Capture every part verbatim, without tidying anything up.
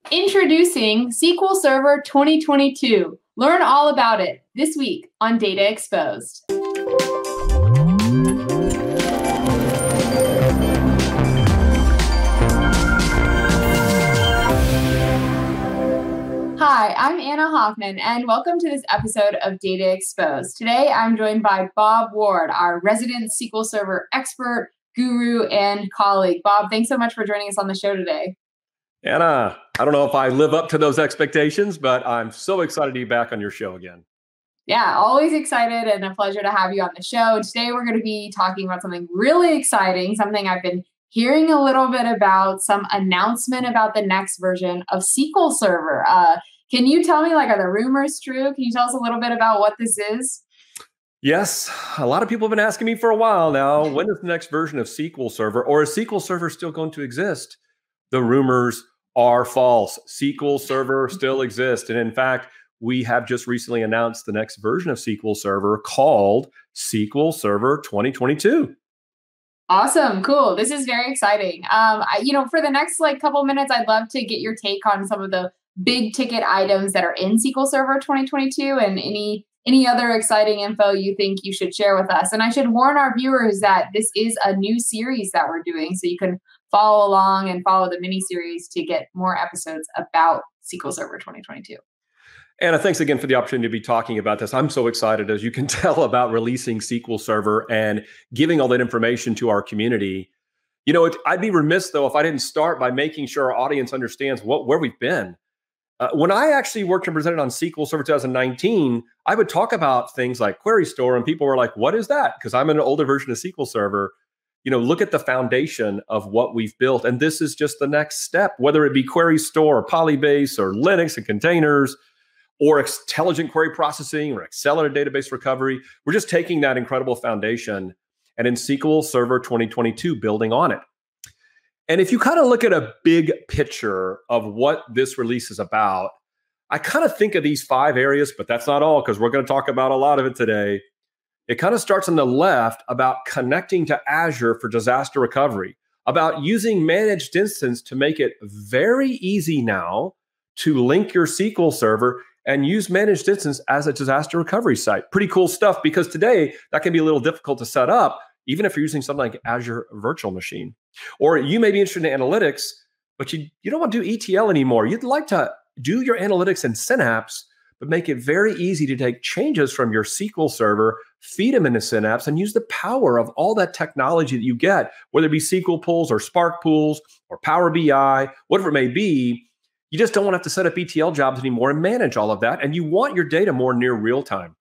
Introducing S Q L Server twenty twenty-two. Learn all about it this week on Data Exposed. Hi, I'm Anna Hoffman, and welcome to this episode of Data Exposed. Today, I'm joined by Bob Ward, our resident S Q L Server expert, guru, and colleague. Bob, thanks so much for joining us on the show today. Anna, I don't know if I live up to those expectations, but I'm so excited to be back on your show again. Yeah, always excited and a pleasure to have you on the show. And today we're going to be talking about something really exciting, something I've been hearing a little bit about, some announcement about the next version of S Q L Server. Uh, can you tell me, like, are the rumors true? Can you tell us a little bit about what this is? Yes, a lot of people have been asking me for a while now, when is the next version of S Q L Server, or is S Q L Server still going to exist? The rumors are false. S Q L Server still exists. And in fact, we have just recently announced the next version of S Q L Server called S Q L Server twenty twenty-two. Awesome. Cool. This is very exciting. Um, I, you know, for the next like couple minutes, I'd love to get your take on some of the big ticket items that are in S Q L Server twenty twenty-two and any any other exciting info you think you should share with us. And I should warn our viewers that this is a new series that we're doing, so you can follow along and follow the mini series to get more episodes about S Q L Server twenty twenty-two. Anna, thanks again for the opportunity to be talking about this. I'm so excited, as you can tell, about releasing S Q L Server and giving all that information to our community. You know, it, I'd be remiss, though, if I didn't start by making sure our audience understands what where we've been. Uh, when I actually worked and presented on S Q L Server twenty nineteen, I would talk about things like Query Store, and people were like, what is that? Because I'm in an older version of S Q L Server. You know, look at the foundation of what we've built. And this is just the next step, whether it be Query Store or Polybase or Linux and containers or intelligent query processing or accelerated database recovery. We're just taking that incredible foundation and in S Q L Server twenty twenty-two, building on it. And if you kind of look at a big picture of what this release is about, I kind of think of these five areas, but that's not all, because we're going to talk about a lot of it today. It kind of starts on the left about connecting to Azure for disaster recovery, about using managed instance to make it very easy now to link your S Q L Server and use managed instance as a disaster recovery site. Pretty cool stuff, because today that can be a little difficult to set up, even if you're using something like Azure Virtual Machine. Or you may be interested in analytics, but you, you don't want to do E T L anymore. You'd like to do your analytics in Synapse, but make it very easy to take changes from your S Q L Server, feed them into Synapse, and use the power of all that technology that you get, whether it be S Q L pools or Spark pools or Power B I, whatever it may be. You just don't want to have to set up E T L jobs anymore and manage all of that. And you want your data more near real time.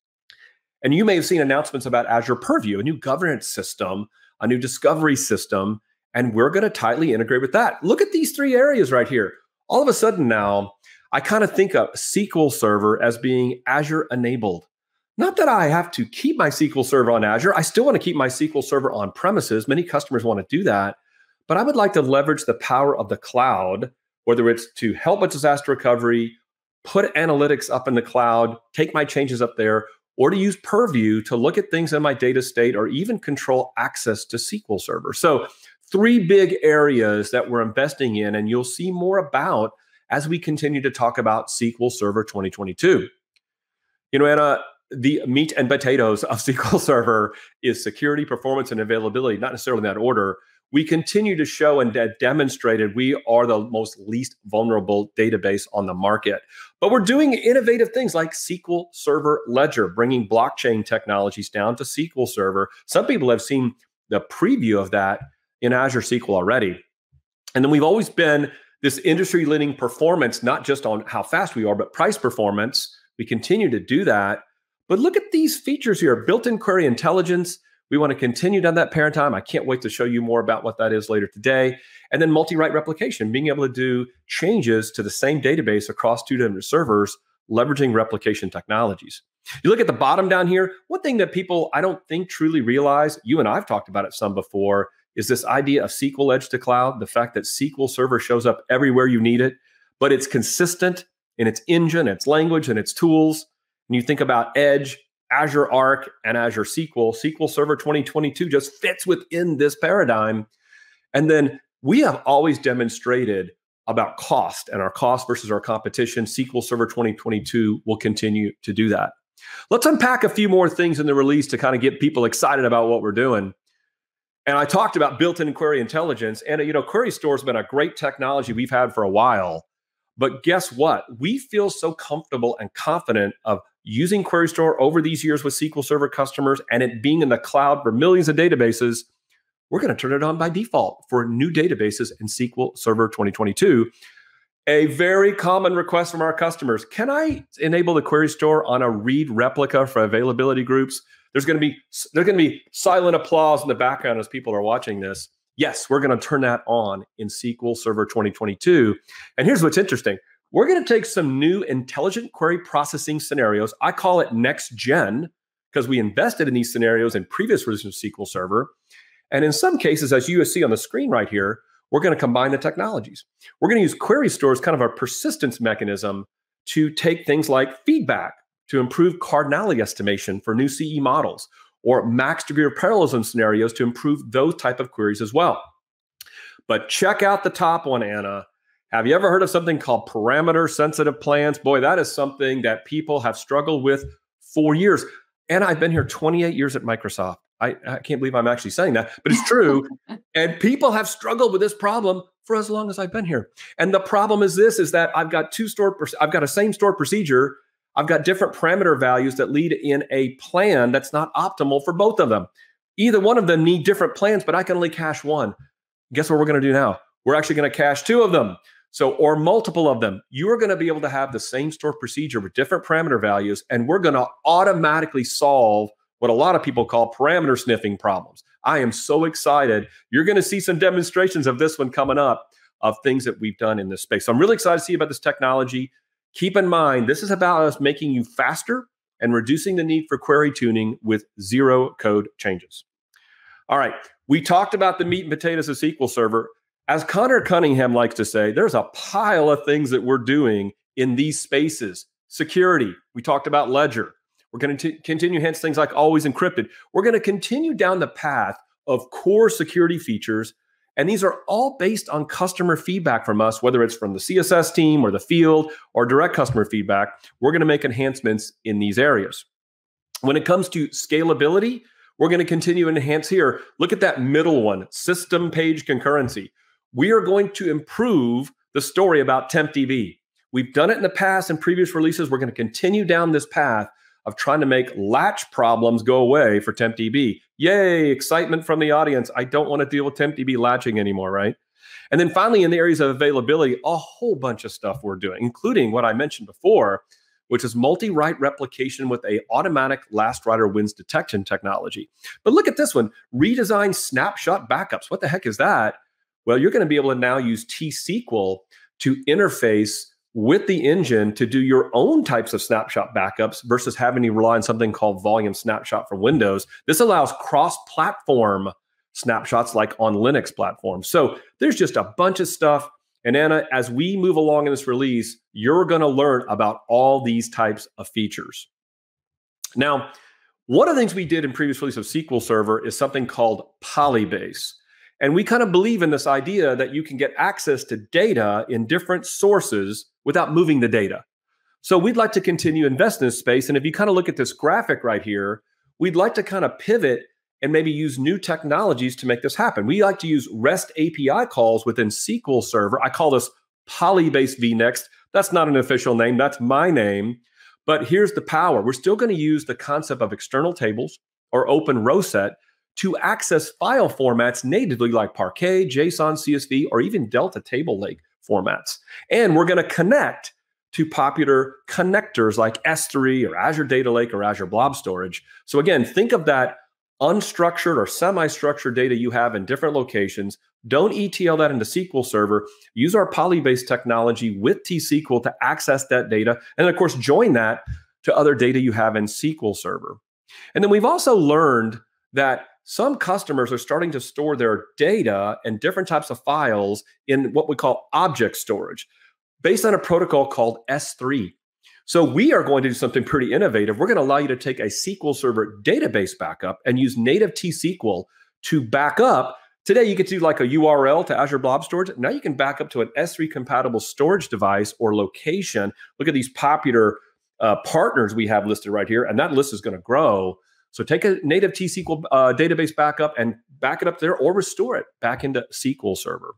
And you may have seen announcements about Azure Purview, a new governance system, a new discovery system, and we're going to tightly integrate with that. Look at these three areas right here. All of a sudden now, I kind of think of S Q L Server as being Azure enabled. Not that I have to keep my S Q L Server on Azure. I still want to keep my S Q L Server on premises. Many customers want to do that. But I would like to leverage the power of the cloud, whether it's to help with disaster recovery, put analytics up in the cloud, take my changes up there, or to use Purview to look at things in my data state or even control access to S Q L Server. So three big areas that we're investing in, and you'll see more about as we continue to talk about S Q L Server twenty twenty-two. You know, Anna, the meat and potatoes of S Q L Server is security, performance, and availability, not necessarily in that order. We continue to show and de- demonstrated we are the most least vulnerable database on the market. But we're doing innovative things like S Q L Server Ledger, bringing blockchain technologies down to S Q L Server. Some people have seen the preview of that in Azure S Q L already. And then we've always been this industry-leading performance, not just on how fast we are, but price performance. We continue to do that. But look at these features here, built-in query intelligence. We want to continue down that paradigm. I can't wait to show you more about what that is later today. And then multi-write replication, being able to do changes to the same database across two different servers, leveraging replication technologies. You look at the bottom down here, one thing that people, I don't think, truly realize, you and I have talked about it some before, is this idea of S Q L Edge to Cloud, the fact that S Q L Server shows up everywhere you need it, but it's consistent in its engine, its language, and its tools. When you think about Edge, Azure Arc, and Azure S Q L, S Q L Server twenty twenty-two just fits within this paradigm. And then we have always demonstrated about cost and our cost versus our competition. S Q L Server twenty twenty-two will continue to do that. Let's unpack a few more things in the release to kind of get people excited about what we're doing. And I talked about built-in query intelligence. And, you know, Query Store has been a great technology we've had for a while. But guess what? We feel so comfortable and confident of using Query Store over these years with S Q L Server customers and it being in the cloud for millions of databases. We're going to turn it on by default for new databases in S Q L Server twenty twenty-two. A very common request from our customers. Can I enable the Query Store on a read replica for availability groups? There's going to be there's going to be silent applause in the background as people are watching this. Yes, we're going to turn that on in S Q L Server twenty twenty-two. And here's what's interesting. We're going to take some new intelligent query processing scenarios. I call it next gen because we invested in these scenarios in previous versions of S Q L Server. And in some cases, as you see on the screen right here, we're going to combine the technologies. We're going to use Query Store as kind of our persistence mechanism to take things like feedback to improve cardinality estimation for new C E models, or max degree of parallelism scenarios to improve those type of queries as well. But check out the top one, Anna. Have you ever heard of something called parameter sensitive plans? Boy, that is something that people have struggled with for years. And I've been here twenty-eight years at Microsoft. I, I can't believe I'm actually saying that, but it's true. And people have struggled with this problem for as long as I've been here. And the problem is this, is that I've got two stored, I've got a same stored procedure. I've got different parameter values that lead in a plan that's not optimal for both of them. Either one of them need different plans, but I can only cache one. Guess what we're going to do now? We're actually going to cache two of them. So, or multiple of them. You are going to be able to have the same stored procedure with different parameter values, and we're going to automatically solve what a lot of people call parameter sniffing problems. I am so excited. You're going to see some demonstrations of this one coming up of things that we've done in this space. So I'm really excited to see about this technology. Keep in mind, this is about us making you faster and reducing the need for query tuning with zero code changes. All right, we talked about the meat and potatoes of S Q L Server. As Connor Cunningham likes to say, there's a pile of things that we're doing in these spaces. Security, we talked about Ledger. We're going to continue, hence things like always encrypted. We're going to continue down the path of core security features. And these are all based on customer feedback from us, whether it's from the C S S team or the field or direct customer feedback. We're going to make enhancements in these areas. When it comes to scalability, we're going to continue to enhance here. Look at that middle one, system page concurrency. We are going to improve the story about TempDB. We've done it in the past in previous releases. We're going to continue down this path of trying to make latch problems go away for TempDB. Yay, excitement from the audience. I don't want to deal with TempDB latching anymore, right? And then finally, in the areas of availability, a whole bunch of stuff we're doing, including what I mentioned before, which is multi-write replication with a automatic last writer wins detection technology. But look at this one, redesign snapshot backups. What the heck is that? Well, you're going to be able to now use T S Q L to interface with the engine to do your own types of snapshot backups versus having to rely on something called volume snapshot from Windows. This allows cross-platform snapshots like on Linux platforms. So there's just a bunch of stuff. And Anna, as we move along in this release, you're going to learn about all these types of features. Now, one of the things we did in previous release of S Q L Server is something called Polybase. And we kind of believe in this idea that you can get access to data in different sources without moving the data. So we'd like to continue to invest in this space. And if you kind of look at this graphic right here, we'd like to kind of pivot and maybe use new technologies to make this happen. We like to use REST A P I calls within S Q L Server. I call this Polybase vNext. That's not an official name. That's my name. But here's the power. We're still going to use the concept of external tables or open row set to access file formats natively like Parquet, JSON, C S V, or even Delta Table Lake formats. And we're going to connect to popular connectors like S three or Azure Data Lake or Azure Blob Storage. So again, think of that unstructured or semi-structured data you have in different locations. Don't E T L that into S Q L Server. Use our Polybase technology with T S Q L to access that data. And of course, join that to other data you have in S Q L Server. And then we've also learned that some customers are starting to store their data and different types of files in what we call object storage based on a protocol called S three. So we are going to do something pretty innovative. We're going to allow you to take a S Q L Server database backup and use native T S Q L to back up Today, you could do like a U R L to Azure Blob Storage. Now you can back up to an S three compatible storage device or location. Look at these popular uh, partners we have listed right here, and that list is going to grow. So take a native T S Q L uh, database backup and back it up there or restore it back into S Q L Server.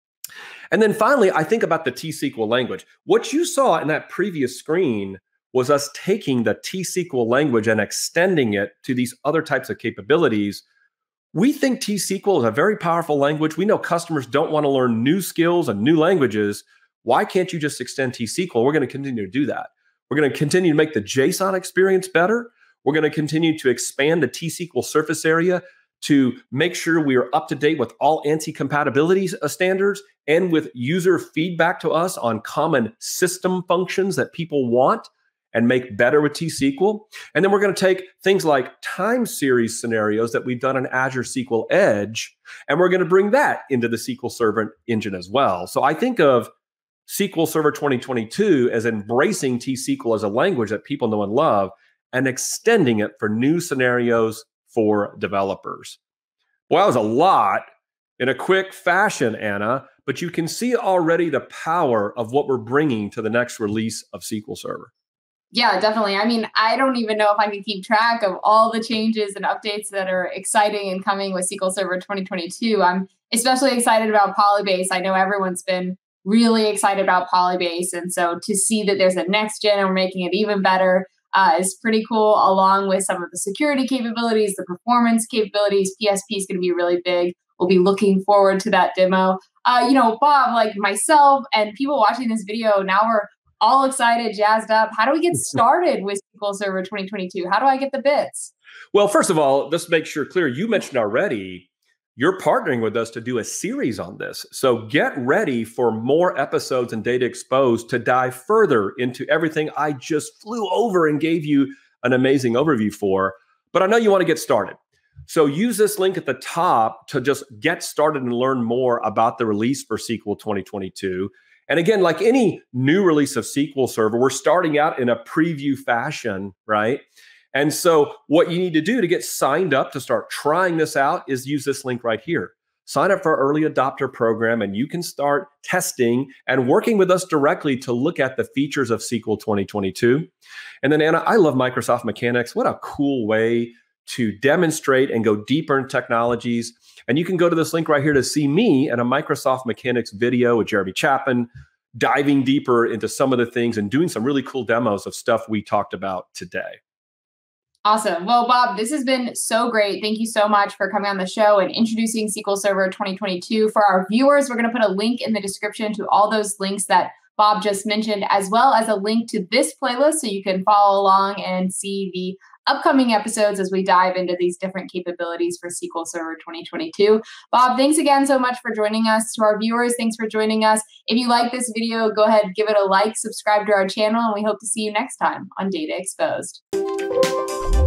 And then finally, I think about the T S Q L language. What you saw in that previous screen was us taking the T S Q L language and extending it to these other types of capabilities. We think T S Q L is a very powerful language. We know customers don't want to learn new skills and new languages. Why can't you just extend T S Q L? We're going to continue to do that. We're going to continue to make the JSON experience better. We're going to continue to expand the T S Q L surface area to make sure we are up to date with all ANSI compatibility standards and with user feedback to us on common system functions that people want and make better with T S Q L. And then we're going to take things like time series scenarios that we've done in Azure S Q L Edge, and we're going to bring that into the S Q L Server engine as well. So I think of S Q L Server twenty twenty-two as embracing T S Q L as a language that people know and love and extending it for new scenarios for developers. Well, that was a lot in a quick fashion, Anna, but you can see already the power of what we're bringing to the next release of S Q L Server. Yeah, definitely. I mean, I don't even know if I can keep track of all the changes and updates that are exciting and coming with S Q L Server twenty twenty-two. I'm especially excited about Polybase. I know everyone's been really excited about Polybase. And so to see that there's a next gen and we're making it even better uh, is pretty cool, along with some of the security capabilities, the performance capabilities. P S P is going to be really big. We'll be looking forward to that demo. Uh, you know, Bob, like myself and people watching this video, now we're all excited, jazzed up. How do we get started with S Q L Server twenty twenty-two? How do I get the bits? Well, first of all, let's make sure clear. You mentioned already, you're partnering with us to do a series on this. So get ready for more episodes and Data Exposed to dive further into everything I just flew over and gave you an amazing overview for. But I know you want to get started. So use this link at the top to just get started and learn more about the release for S Q L twenty twenty-two. And again, like any new release of S Q L Server, we're starting out in a preview fashion, right? And so what you need to do to get signed up to start trying this out is use this link right here. Sign up for our early adopter program, and you can start testing and working with us directly to look at the features of S Q L twenty twenty-two. And then, Anna, I love Microsoft Mechanics. What a cool way to demonstrate and go deeper in technologies. And you can go to this link right here to see me and a Microsoft Mechanics video with Jeremy Chapman, diving deeper into some of the things and doing some really cool demos of stuff we talked about today. Awesome. Well, Bob, this has been so great. Thank you so much for coming on the show and introducing S Q L Server twenty twenty-two. For our viewers, we're going to put a link in the description to all those links that Bob just mentioned, as well as a link to this playlist so you can follow along and see the upcoming episodes as we dive into these different capabilities for S Q L Server twenty twenty-two. Bob, thanks again so much for joining us. To our viewers, thanks for joining us. If you like this video, go ahead, give it a like, subscribe to our channel, and we hope to see you next time on Data Exposed.